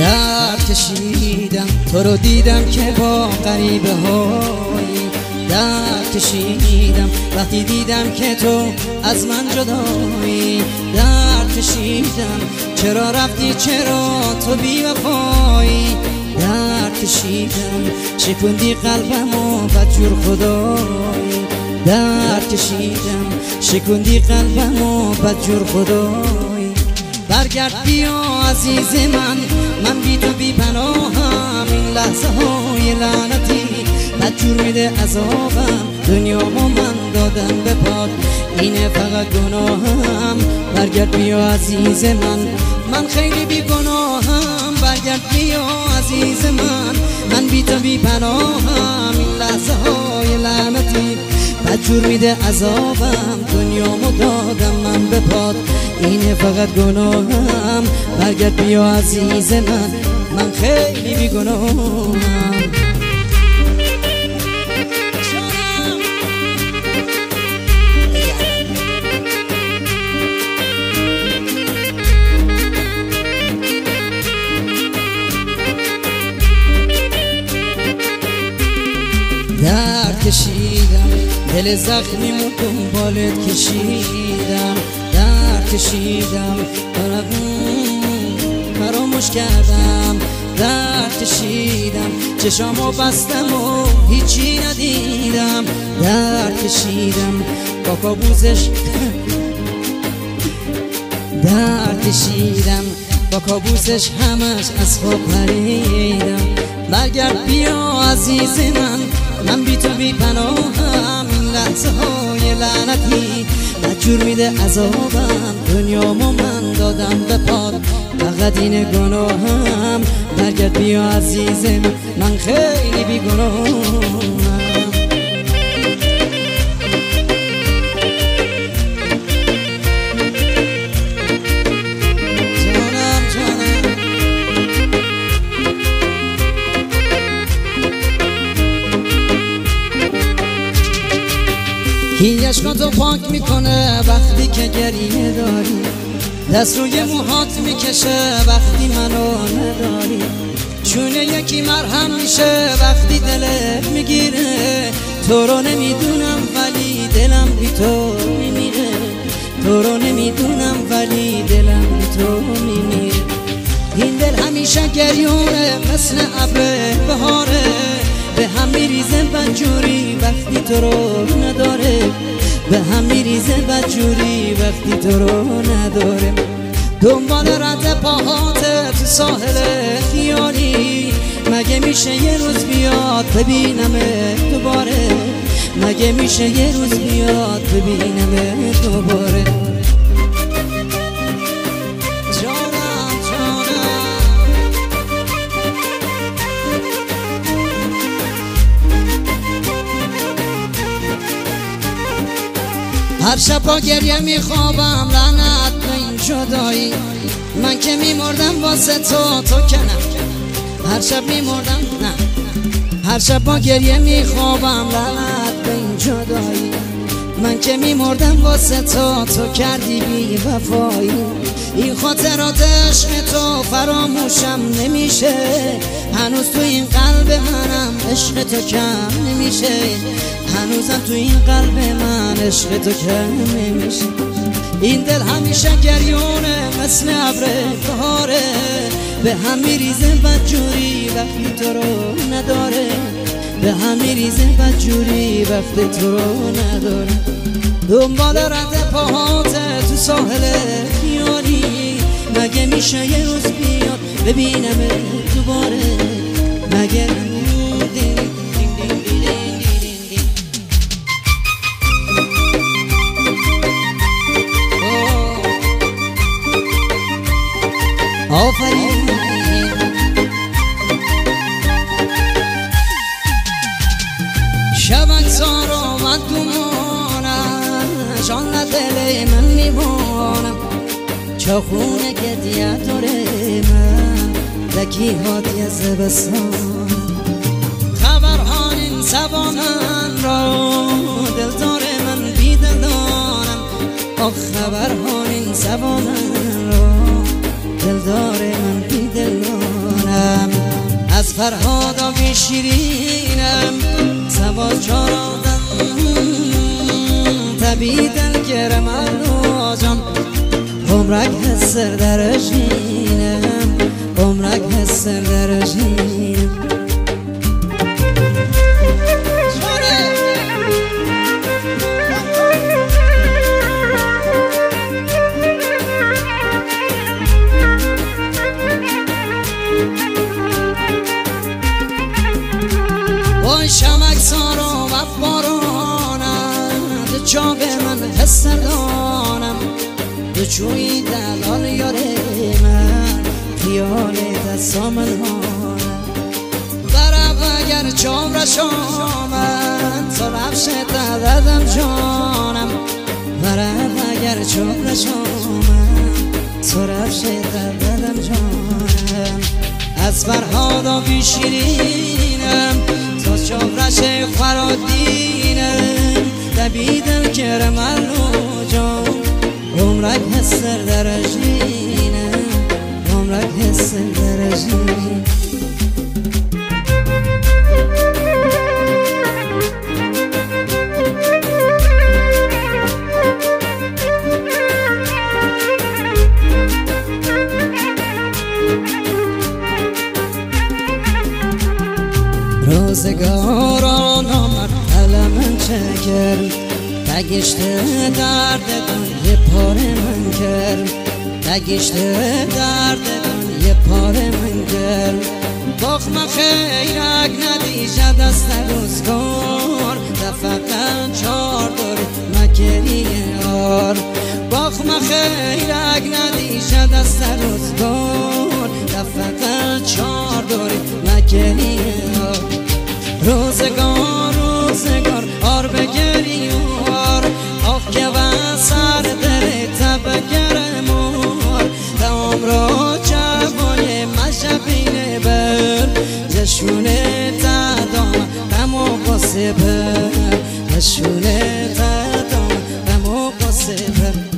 درد کشیدم تو رو دیدم که با غریبه هایی، درد کشیدم وقتی دیدم که تو از من جدایی، درد کشیدم چرا رفتی چرا تو بی وفایی، درد کشیدم شکوندی قلبمو بدجور خدایی، درد کشیدم شکوندی قلبمو بدجور خدایی. برگرد بیا عزیز من بی تو بی پناهم، این لحظه های لعنتی بدجور میده عذابم، دنیامو من دادم به پات اینه فقط گناهم. برگرد بیا عزیز من خیلی بی گناهم، برگرد بیا عزیز من بی تو بی پناهم، این لحظه های لعنتی بدجور میده عذابم، دنیامو دادم من به پات اینه فقط گناهم. برگرد بیا عزیز من خیلی بی گناهم. درد کشیدم دل زخمیمو دنبالت کشیدم، درد کشیدم فراموش کردم، درد کشیدم چشامو بستم و هیچی ندیدم، درد کشیدم با کابوسش درد کشیدم با کابوسش همش از خواب پریدم. برگرد بیا عزیز من بی تو بی پناهم، این لحظه های لعنتی بدجور میده عذابم، دنیامو من دادم به پات فقط این گناهم. برگرد بیا عزیز من خیلی بی گناهم. این عشقاتو پاک میکنه وقتی که گریه داری، دست روی موهات میکشه وقتی منو نداری، چونه یکی مرهم میشه وقتی دلت میگیره، تو رو نمیدونم ولی دلم بی تو میمیره، تو رو نمیدونم ولی دلم بی تو میمیره. این دل همیشه گریونه مثل ابر بهاره، به هم میریزه بدجوری وقتی تو رو نداره، به هم میریزه بدجوری وقتی تو رو نداره. دنبال رد پاهات تو ساحل خیالی، مگه میشه یه روز بیاد ببینمه دوباره، مگه میشه یه روز بیاد ببینمه دوباره. هر شب با گریه میخوابم لعنت به این جدایی، من که میمردم واسه تو که نه، هر شب میمردم نه، هر شب با گریه میخوابم لعنت به این جدایی، من که میمردم واسه تو کردی بی وفایی. این خاطرات عشق تو فراموشم نمیشه، هنوز تو این قلب منم عشق تو کم نمیشه، هنوزم تو این قلب من عشق تو کم نمیشه. این دل همیشه گریونه مثل ابر بهاره، به هم میریزه بدجوری وقتی تو رو نداره، به هم میریزه بدجوری وقتی تو رو نداره. دنبال رد پاهات تو ساحل خیالی، مگه میشه یه روز بیاد ببینم دوباره، مگه آفرین. شبکسار آمد دومانم شان دل من میمانم، چاخونه گدیه داره من دکی هاتی از زبستان، خبرهان این سبا من را دل داره من بیدل دارم، آخ خبرهان این سبا من را دل داره من بیدل دارم. فرهادا بی شیرینم سواد جارادم تبی دلگرم جان عمرک هستر درجینم عمرک هستر درجینم شمک سارا و بارانم دو جا به من هستر دانم دو چوی دلال یاره من خیال دستامن هانم برم اگر چام را شامن تا رفش دادم جانم برم اگر چام را شامن تا رفش دادم جانم از فرهادا بی شیرینم تا چاورش خرادینم تبی دلگرم جان عمرک هستر درجینم عمرک هستر درجینم روزگاران آمد علمن چکر تگشت درد یه پاره من کرد تگشت درد یه پاره من کرد بخم خیرک ندیشه دست روزگار دفقا چار داری مکری یار بخم خیرک ندیشه دست روزگار دفقا چار داری مکری یار روزگار روزگار آر بگریار آخ که و سر دل تبگرمار دوام را جوای مشبینه بر جشونه تدام دمو قصه بر جشونه تدام دمو قصه بر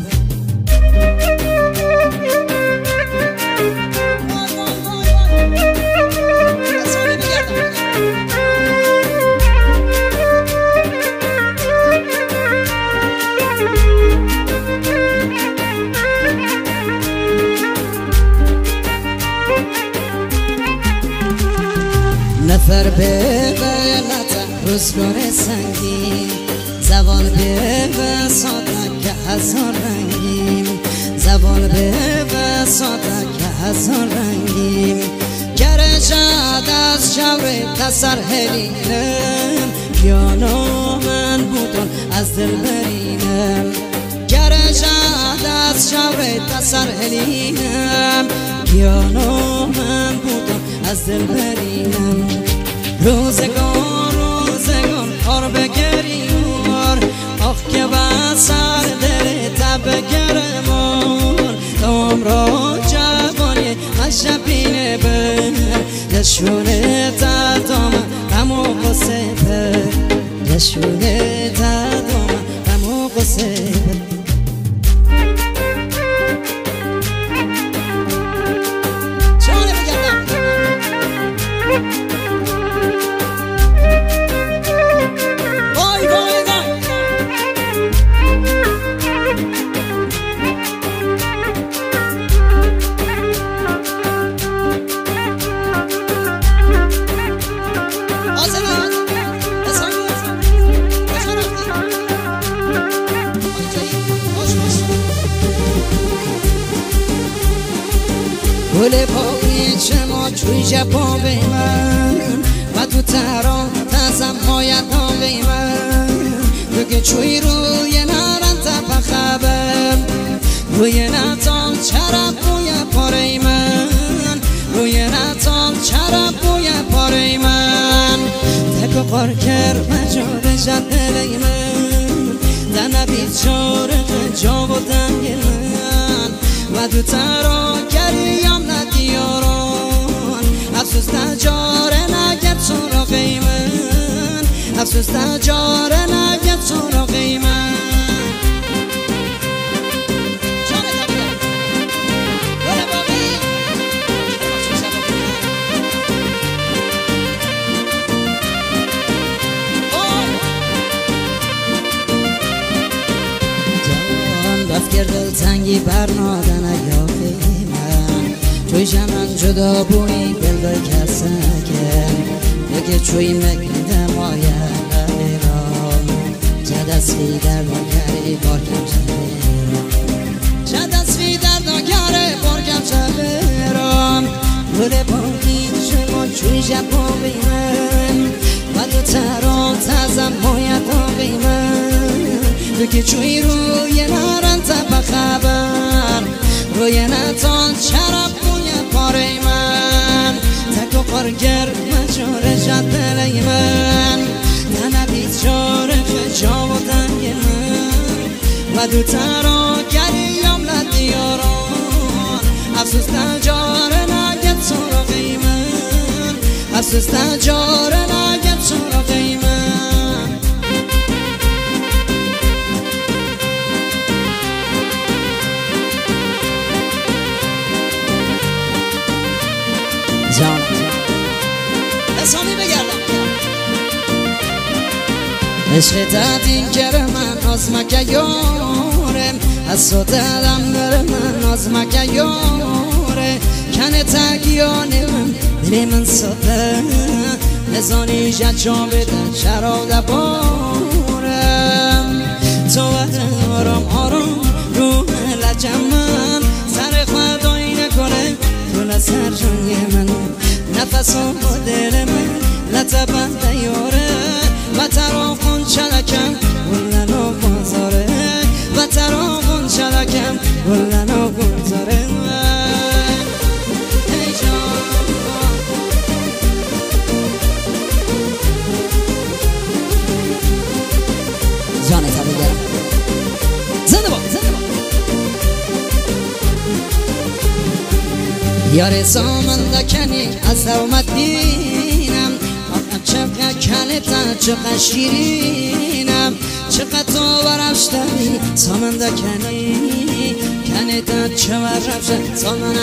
نفر به بلت روزگار سنگین زبان به بساطه که هزار رنگیم زبان به بساطه که هزار رنگیم گرشد از شور تسر هلینم یا من بودن از دل برینم گرشد از شور تسر هلینم یا من بودن از دل برینم روزگار روزگار آر بگریار آخ که با سر دل تبگرمار دوام را جوانی مشبینه بر جشونه تدام دمو قصه بر جشونه تدام دمو قصه بر گل پاوی چما چوی جپا به من و تو تران تزم هایت ها به من تو که چوی روی نرم تپا خبر روی نتان چرب بوی پاره من روی نتان چرب بوی پاره من تکو قار کرد مجال جدل من دنه بیچاره جا و دنگ من و دو ترا گریم ندیاران افسوس نجاره نگرد سراغی من افسوس نجاره نگرد سراغی من برنادن ایافه من توی جمن جدا بوی دلگاه کسکن یکی چوی مکنده مایه ایران جدسوی در نگره بارکم چهرم جدسوی در نگره بارکم چهرم گل باقی شما چوی جبا بیمن و دو تران تزم باید بیمن تو که چوی روی نرن تبا خبر روی نتان چرا بوی پاره من تک و قرگر مجور جدلی من تنبید چاره خجا و دنگ من و دو تران گریم لدیاران افسوس نجاره نگت سراغی من افسوس نجاره نگت سراغی من جان اسامی بگردم عشق تدین کر من از مکه یارم از سوتدم در من از مکه یاره کنه تگیانه من دل من سوته نزانی جا بده شراب دبارم تو آرام آرام رو لجم من سر خدایی نکنه تو سر جای من نفس و دل من لطبن دیاره و تراغون چلکم گلن و گذاره و تراغون چلکم گلن و گذاره جانتا بگرم زنده با زنده با یار سامنده کنی از اومد دینم آقا چقدر کنتا چقدر شیرینم چقدر تو برفشتنی سامنده کنی کنتا چقدر رفشت سامن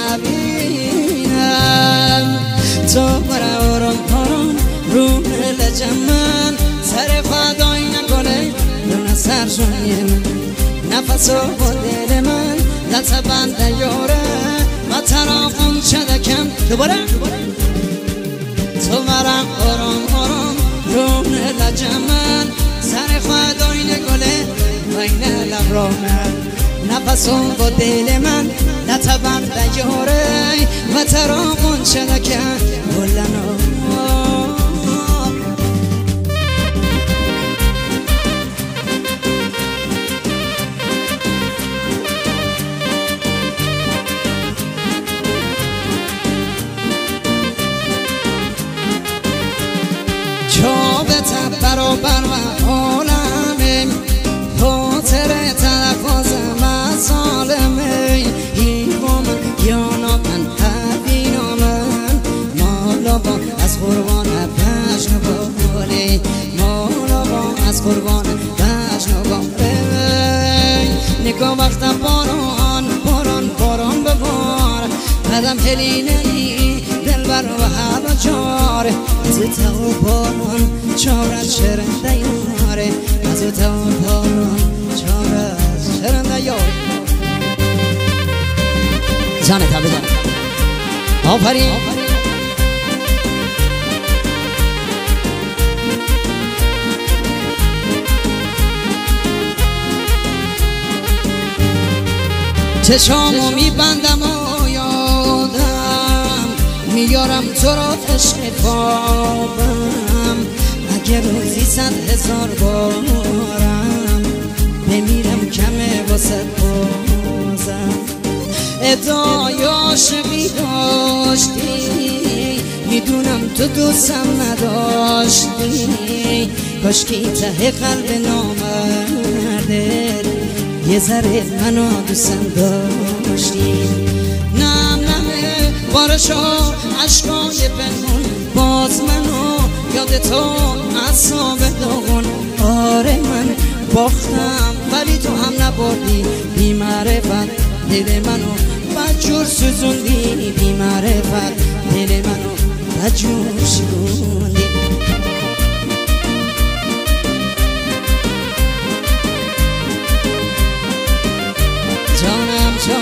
عبینم تو برا آرام آرام رو لجم من سر خدایی نکنه دونه سر جای من نفس و دل من لطبن دیاره و تراغون چدکم دوباره تو برم آرام آرام رو لجم من سر خدایی نگله و این لب را من نفس و دل من لطبن دیاره و تراغون چدکم گلنو جابت برابر و عالمه خاطر تلفظم از ظالمه این با من یا من حبینا من مالا با از قربان بجن بالی مالا با از قربان بجن بالی نگاه وقتم باران باران باران ببار قدم هلیننی دل بر و حالا جاره از تو باران چاره شرنده یاره از تو باران چاره شرنده یاره جانه تا بجانه آفرین چشامو میبندم و یادم میارم تو را عشق خوابم اگه روزی 100,000 بارم بمیرم کمه واسه بازم ادعای عاشقی داشتی میدونم تو دوستم نداشتی کاشکی ته قلب نامرده یه ذره منو دوستم داشتی نم نمه بارشا عشقای پنهون باز منو یاد تو اصاب داغون آره من باختم ولی تو هم نبردی بی معرفت دل منو بجور سوزوندی بی معرفت دل منو بجور سوزوندی جانم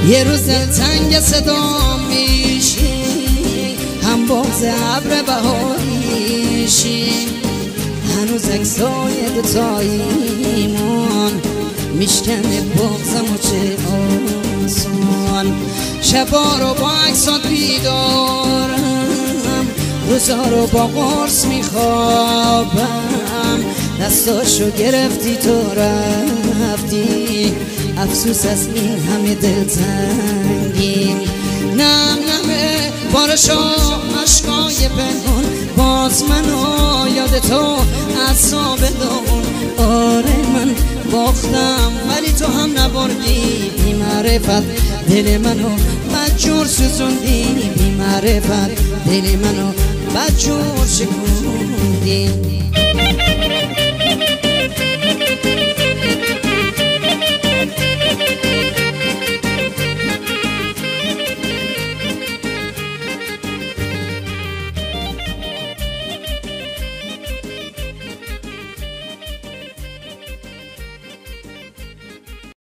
یه روز دلتنگ صدا میشی هم بغض ابر بهاریشی هنوز اکسای دوتاییمون میشکنه بغضم و چه آسان شبا رو با عکسات بیدارم روزا رو با قرص میخوابم دستاشو گرفتی تو رفتی افسوس از این همه دلتنگی نم نمه بارشا عشقای پنهون باز منو یاد تو عصا بدون آره من باختم ولی تو هم نبردی بی معرفت دل منو بدجور سوزوندی بی معرفت دل منو بدجور شکوندی